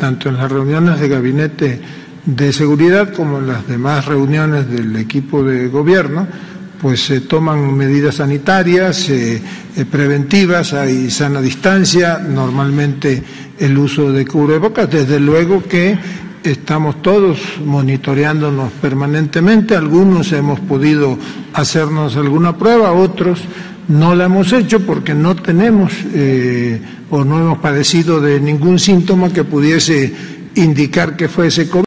tanto en las reuniones de gabinete de seguridad como en las demás reuniones del equipo de gobierno, pues se toman medidas sanitarias preventivas, hay sana distancia, normalmente el uso de cubrebocas, desde luego que estamos todos monitoreándonos permanentemente, algunos hemos podido hacernos alguna prueba, otros no la hemos hecho porque no tenemos o no hemos padecido de ningún síntoma que pudiese indicar que fuese COVID.